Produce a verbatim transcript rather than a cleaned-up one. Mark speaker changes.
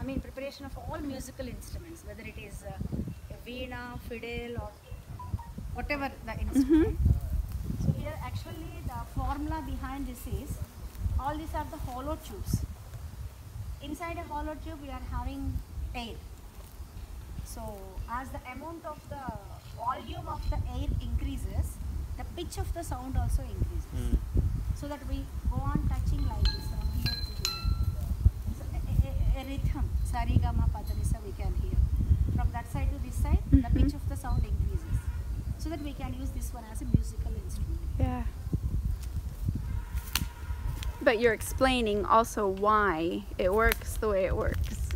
Speaker 1: mean preparation of all musical instruments, whether it is uh, a veena, fiddle, or whatever the instrument. Mm-hmm. So here actually the formula behind this is, all these are the hollow tubes. Inside a hollow tube we are having air. So as the amount of the volume of the air increases, the pitch of the sound also increases. Mm. So that we go on touching like this from here to here. So a, a, a rhythm, sarigama padanisa, we can hear. From that side to this side, mm-hmm. the pitch of the sound increases. So that we can use this one as a musical instrument.
Speaker 2: Yeah. But you're explaining also why it works the way it works.